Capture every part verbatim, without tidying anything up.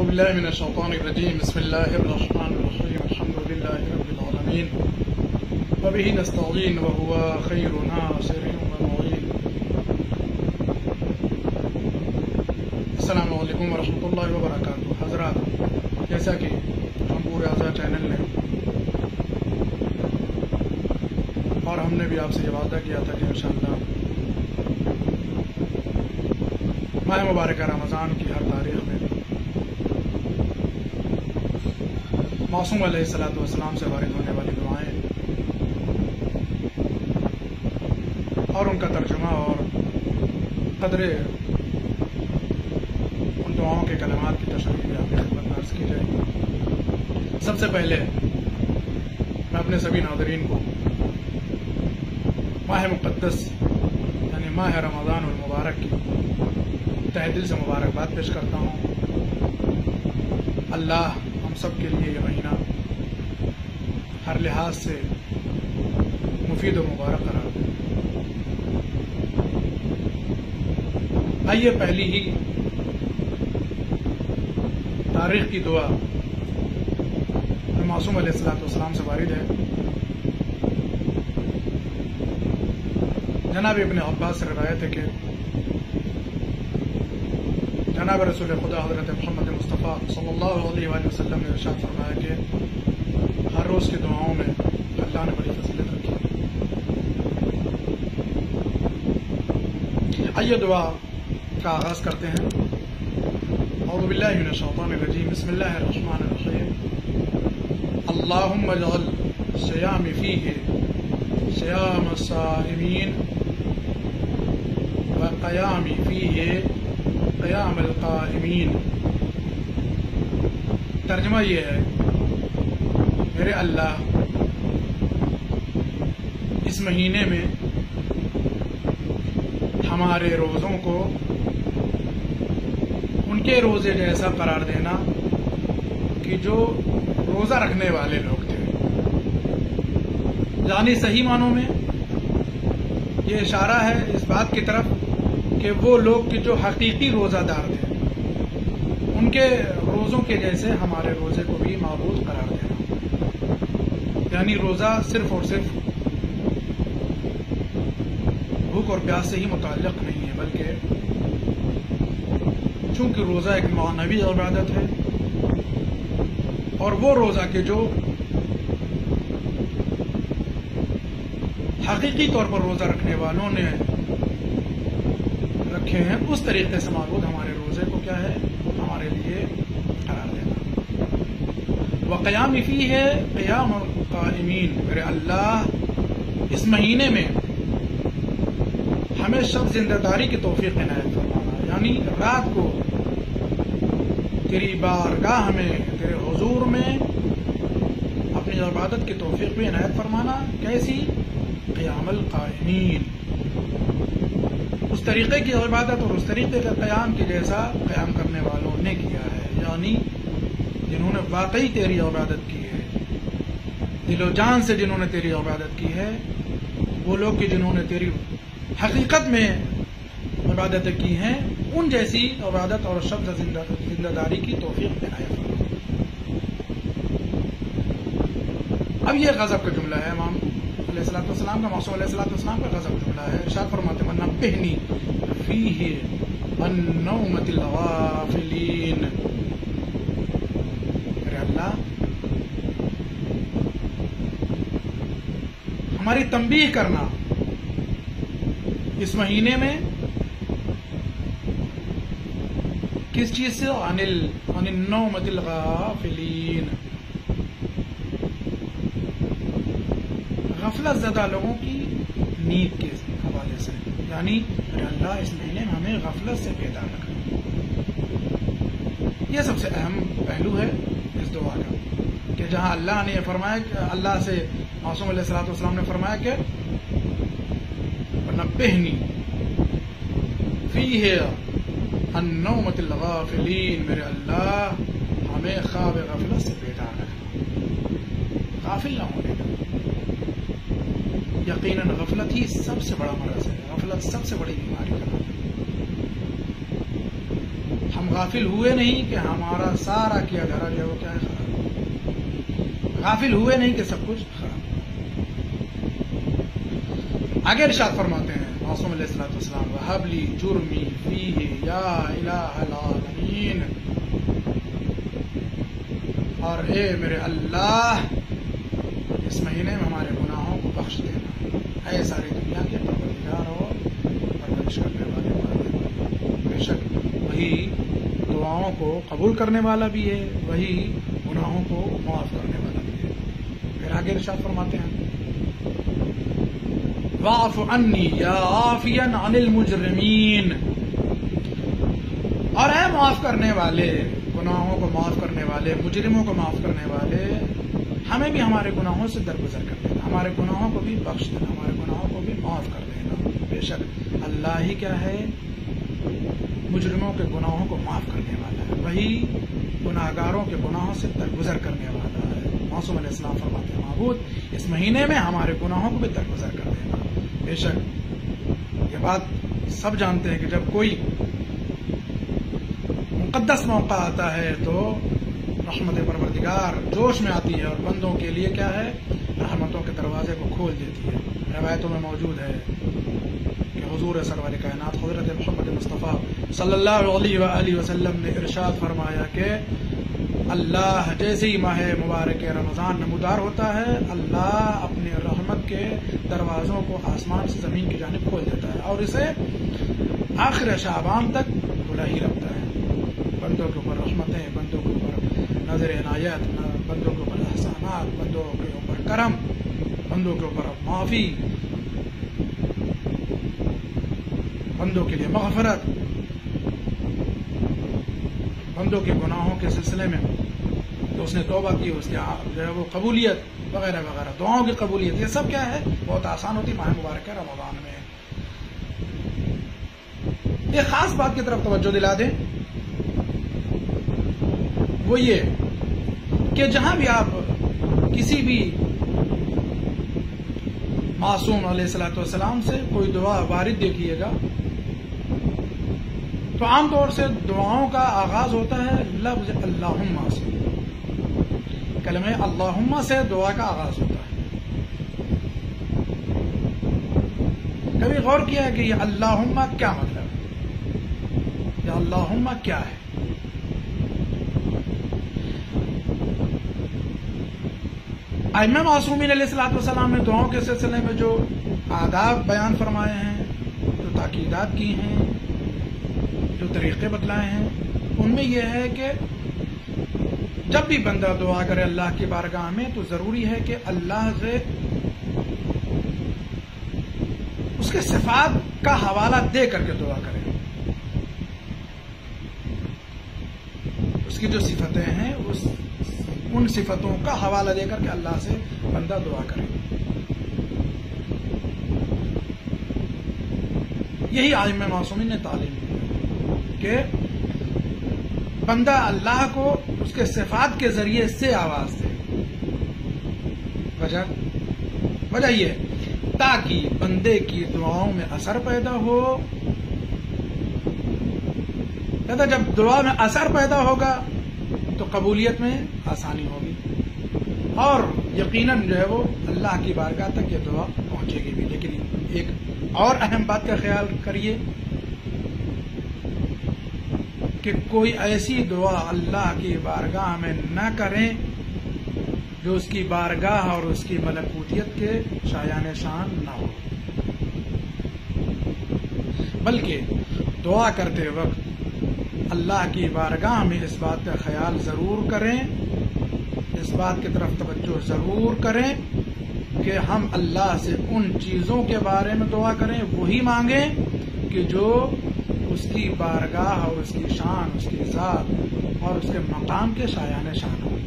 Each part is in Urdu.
بالله من الشيطان الرجيم بسم الله الرحمن الرحيم الحمد لله رب العالمين وبه نستعين وهو خير ناصر ومعين. السلام علیکم ورحمۃ اللہ وبرکاتہ. حضرات، جیسا کہ ہم پورے آزاد چینل نے اور ہم نے بھی آپ سے یہ وعدہ کیا تھا کہ انشاءاللہ ماہ مبارکہ رمضان کی ہر تاریخ میں معصوم علیہ الصلوۃ والسلام سے وارد ہونے والی دعائیں اور ان کا ترجمہ اور قدر ان دعاؤں کے کلمات کی تشریح بھی آپ کی خدمت میں عرض کی جائے گی. سب سے پہلے میں اپنے سبھی ناظرین کو ماہ مقدس یعنی ماہ رمضان المبارک کی تہ دل سے مبارکباد پیش کرتا ہوں. اللہ ہم سب کے لیے یہ مہینہ ہر لحاظ سے مفید و مبارک قرار دے. آئیے پہلی ہی تاریخ کی دعا معصوم علیہ الصلوۃ والسلام سے وارد ہے. جناب ابن عباس سے روایت ہے کہ جناب رسول خدا حضرت محمد مصطفیٰ صلی اللہ علیہ وآلہ وسلم نے ارشاد فرمایا کہ ہر روز کی دعاؤں میں اللہ نے بڑی فضیلت رکھی. آئیے دعا کا آغاز کرتے ہیں. اعوذ باللہ من الشیطان الرجیم بسم اللہ الرحمن الرحیم. اللہم اجعل صیامی فیہ صیام الصائمین وقیامی فیہ قیام القائمین. ترجمہ یہ ہے، میرے اللہ اس مہینے میں ہمارے روزوں کو ان کے روزے جیسا قرار دینا کہ جو روزہ رکھنے والے لوگ تھے. یعنی صحیح معنوں میں یہ اشارہ ہے اس بات کی طرف کہ وہ لوگ کہ جو حقیقی روزہ دار تھے ان کے روزوں کے جیسے ہمارے روزے کو بھی معبود قرار دینا. یعنی روزہ صرف اور صرف بھوک اور پیاس سے ہی متعلق نہیں ہے، بلکہ چونکہ روزہ ایک معنوی عبادت ہے اور وہ روزہ کے جو حقیقی طور پر روزہ رکھنے والوں نے رکھے ہیں اس طریقے سے معبود ہمارے روزے کو کیا ہے ہمارے لیے قرار دینا. وقیام فیہ ہے قیام القائمین. میرے اللہ اس مہینے میں ہمیں شب زندہ داری کی توفیق عنایت فرمانا، یعنی رات کو تیری بارگاہ میں تیرے حضور میں اپنی عبادت کی توفیق بھی عنایت فرمانا. کیسی؟ قیام القائمین، اس طریقے کی عبادت اور اس طریقے کے قیام کی جیسا قیام کرنے والوں نے کیا ہے. یعنی جنہوں نے واقعی تیری عبادت کی ہے، دل و جان سے جنہوں نے تیری عبادت کی ہے، وہ لوگ کہ جنہوں نے تیری حقیقت میں عبادتیں کی ہیں، ان جیسی عبادت اور شب زندہ زندہ داری کی توفیق عنایت فرمانا. اب یہ غضب کا جملہ ہے امام علیہ الصلوۃ والسلام کا، معصوم علیہ الصلوۃ والسلام کا غضب جملہ ہے. ارشاد فرماتے ہیں نبہنی فیہ عن نومۃ الغافلین. میرے اللہ ہماری تنبیہ کرنا اس مہینے میں کس چیز سے؟ عن النومۃ الغافلین، غفلت زدہ لوگوں کی نیند کے حوالے سے. یعنی اے اللہ اس مہینے میں ہمیں غفلت سے بیدار رکھنا. یہ سب سے اہم پہلو ہے اس دعا کا کہ جہاں اللہ نے یہ فرمایا کہ اللہ سے معصوم علیہ الصلوۃ والسلام نے فرمایا کہ نبہنی فیہ عن نومۃ الغافلین. میرے اللہ ہمیں خواب غفلت سے بیدار رکھنا، غافل نہ ہونے کا. یقیناً غفلت ہی سب سے بڑا مرض ہے، غفلت سب سے بڑی بیماری کا نام ہے. ہم غافل ہوئے نہیں کہ ہمارا سارا کیا دھرا جو ہے وہ کیا ہے خراب، غافل ہوئے نہیں کہ سب کچھ خراب۔ آگے ارشاد فرماتے ہیں معصوم علیہ الصلوۃ والسلام وَهَبْ لِي جُرْمِي فِيهِ يَا إِلَٰهَ الْعَالَمِينَ، اور اے میرے اللہ اس مہینے میں ہمارے گناہوں کو بخش دینا، اے ساری دنیا کے پروردگار اور پرورش کرنے والے، بے شک وہی دعاؤں کو قبول کرنے والا بھی ہے، وہی گناہوں کو معاف کرنے والا بھی ہے۔ پھر آگے ارشاد فرماتے ہیں واعف عنی یا عافیا عن المجرمین، اور اے معاف کرنے والے، گناہوں کو معاف کرنے والے، مجرموں کو معاف کرنے والے، ہمیں بھی ہمارے گناہوں سے درگزر کر دینا، ہمارے گناہوں کو بھی بخش دینا، ہمارے گناہوں کو بھی معاف کر دینا۔ بے شک اللہ ہی کیا ہے، مجرموں کے گناہوں کو معاف کرنے والا ہے، وہی گناہگاروں کے گناہوں سے درگزر کرنے والا ہے۔ معصوم علیہ السلام فرماتے ہیں معبود اس مہینے میں ہمارے گناہوں کو بھی درگزر کر دینا۔ بے شک یہ بات سب جانتے ہیں کہ جب کوئی مقدس موقع آتا ہے تو رحمت پروردگار جوش میں آتی ہے اور بندوں کے لیے کیا ہے، رحمتوں کے دروازے کو کھول دیتی ہے۔ روایتوں میں موجود ہے کہ حضور سرور کائنات حضرت محمد مصطفیٰ صلی اللہ علیہ وآلہ وسلم نے ارشاد فرمایا کہ اللہ جیسے ہی ماہ مبارک رمضان نمودار ہوتا ہے، اللہ اپنے رحمت کے دروازوں کو آسمان سے زمین کی جانب کھول دیتا ہے اور اسے آخر شعبان تک کھلا ہی رکھتا ہے۔ بندوں کے اوپر رحمتیں، بندوں کے اوپر نظر عنایت، بندوں کے اوپر احسانات، بندوں کے اوپر کرم، بندوں کے اوپر معافی، بندوں کے لیے مغفرت، بندوں کے گناہوں کے سلسلے میں تو اس نے توبہ کی، اس کے جو ہے وہ قبولیت وغیرہ وغیرہ، دعاؤں کی قبولیت، یہ سب کیا ہے بہت آسان ہوتی ماہ مبارک رمضان میں۔ ایک خاص بات کی طرف توجہ دلا دیں، وہ یہ کہ جہاں بھی آپ کسی بھی معصوم علیہ الصلوۃ والسلام سے کوئی دعا وارد دیکھیے گا تو عام طور سے دعاؤں کا آغاز ہوتا ہے لفظ اللہم سے، کلمہ اللہم سے دعا کا آغاز ہوتا ہے۔ کبھی غور کیا ہے کہ یہ اللہم کیا مطلب ہے، یہ اللہم کیا ہے؟ ائمہ معصومین علیہ الصلوۃ والسلام نے دعاؤں کے سلسلے میں جو آداب بیان فرمائے ہیں، جو تاکیدات کی ہیں، جو طریقے بتلائے ہیں، ان میں یہ ہے کہ جب بھی بندہ دعا کرے اللہ کی بارگاہ میں تو ضروری ہے کہ اللہ سے اس کے صفات کا حوالہ دے کر کے دعا کرے، اس کی جو صفتیں ہیں اس ان صفتوں کا حوالہ دے کر کے اللہ سے بندہ دعا کرے۔ یہی ائمہ معصومین نے تعلیم دی کہ بندہ اللہ کو اس کے صفات کے ذریعے سے آواز دے۔ وجہ وجہ یہ تاکہ بندے کی دعاؤں میں اثر پیدا ہو، کہتا جب دعا میں اثر پیدا ہوگا تو قبولیت میں آسانی ہوگی اور یقیناً جو ہے وہ اللہ کی بارگاہ تک یہ دعا پہنچے گی بھی۔ لیکن ایک اور اہم بات کا خیال کریے کہ کوئی ایسی دعا اللہ کی بارگاہ میں نہ کریں جو اس کی بارگاہ اور اس کی ملکوتیت کے شایان شان نہ ہو، بلکہ دعا کرتے وقت اللہ کی بارگاہ میں اس بات کا خیال ضرور کریں، اس بات کی طرف توجہ ضرور کریں کہ ہم اللہ سے ان چیزوں کے بارے میں دعا کریں، وہی مانگیں کہ جو اس کی بارگاہ اور اس کی شان، اس کی ذات اور اس کے مقام کے شایان شان ہو۔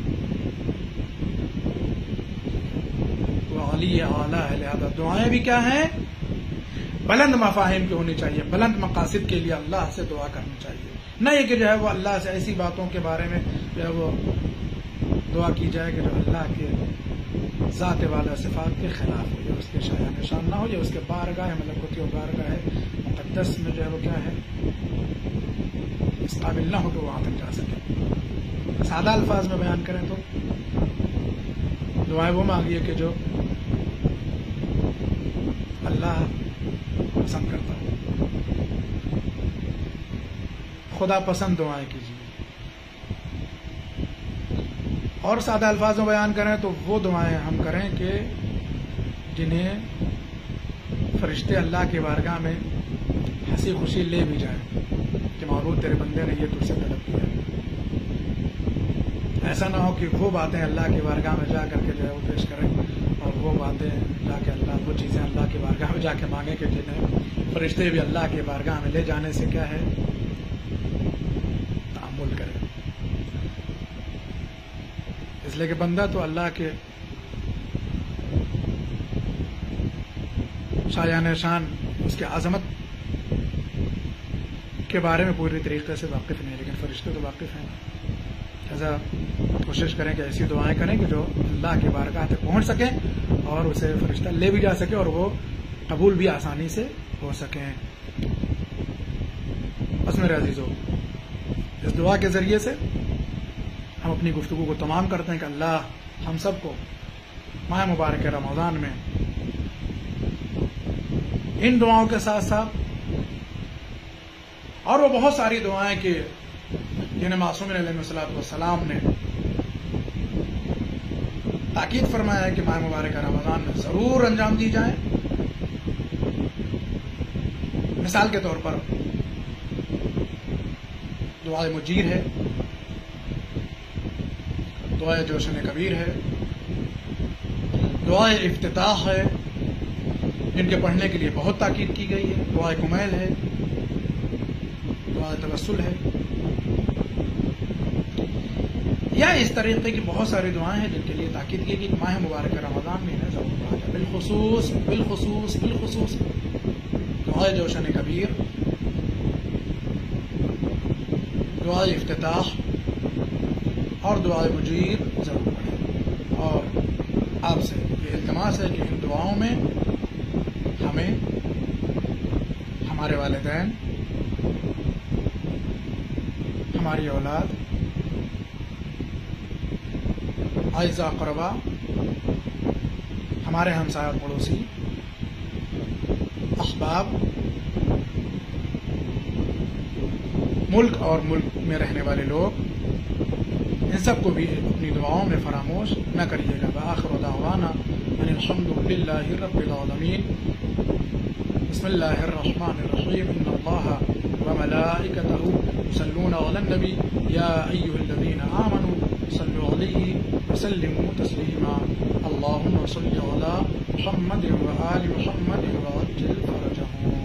وہ علی اعلیٰ ہے، لہذا دعائیں بھی کیا ہیں، بلند مفاہیم کی ہونی چاہیے، بلند مقاصد کے لیے اللہ سے دعا کرنی چاہیے، نہ یہ کہ جو ہے وہ اللہ سے ایسی باتوں کے بارے میں جو ہے وہ دعا کی جائے کہ جو اللہ کے ذات والا صفات کے خلاف ہو، یا اس کے شایان شان نہ ہو، یا اس کے بارگاہ ملکوتی و بارگاہ مقدس میں جو ہے وہ کیا ہے، اس قابل نہ ہو کہ وہاں تک جا سکے. سادہ الفاظ میں بیان کریں تو دعائیں وہ مانگیے کہ جو اللہ پسند کرتا ہو. خدا پسند دعائیں کیجیے. اور سادہ الفاظ میں بیان کریں تو وہ دعائیں ہم کریں کہ جنہیں فرشتے اللہ کی بارگاہ میں ہنسی خوشی لے بھی جائیں کہ معبود تیرے بندے نے یہ تجھ سے طلب کیا. ایسا نہ ہو کہ وہ باتیں اللہ کی بارگاہ میں جا کر کے جو ہے وہ پیش کریں اور وہ باتیں جا کے اللہ وہ چیزیں اللہ کی بارگاہ میں جا کے مانگیں کہ جنہیں فرشتے بھی اللہ کی بارگاہ میں لے جانے سے کیا ہے تعامل کریں. اس لیے کہ بندہ تو اللہ کے شایان شان اس کی عظمت کے بارے میں پوری طریقے سے واقف نہیں، لیکن فرشتے تو واقف ہیں. لہذا کوشش کریں کہ ایسی دعائیں کریں کہ جو اللہ کی بارگاہ تک پہنچ سکیں اور اسے فرشتہ لے بھی جا سکے اور وہ قبول بھی آسانی سے ہو سکیں. بس میرے عزیزو، اس دعا کے ذریعے سے ہم اپنی گفتگو کو تمام کرتے ہیں کہ اللہ ہم سب کو ماہ مبارک رمضان میں ان دعاؤں کے ساتھ ساتھ اور وہ بہت ساری دعائیں کہ جنہیں معصومین علیہ الصلوۃ والسلام نے تاکید فرمایا ہے کہ ماہ مبارک رمضان میں ضرور انجام دی جائیں. مثال کے طور پر دعائے مجیر ہے، دعائے جوشن کبیر ہے، دعائے افتتاح ہے جن کے پڑھنے کے لیے بہت تاکید کی گئی ہے، دعائے کمیل ہے، دعائے توسل ہے، یا اس طریقے کی بہت ساری دعائیں ہیں جن کے لیے تاکید کی گئی کہ ماہ مبارک رمضان میں انہیں ضرور پڑھا جائے. بالخصوص بالخصوص بالخصوص دعائے جوشن کبیر، دعائے افتتاح اور دعائے مجیر ضرور پڑھیں. اور آپ سے یہ التماس ہے کہ ان دعاؤں میں ہمیں ہمارے والدین، ہماری اولاد، اعزاء اقربا، ہمارے ہمسایہ اور پڑوسی، احباب، ملک اور ملک میں رہنے والے لوگ، ان سب کو بھی اپنی دعاؤں میں فراموش نہ کریے گا. وآخر دعوانا ان الحمد للہ رب العالمین. بسم اللہ الرحمن الرحیم. ان اللہ وملائکتہ یصلون علی النبی یا ایھا الذین آمنوا صلوا علیہ وسلموا تسلیما. اللهم صل علی محمد وآل محمد وعجل فرجهم.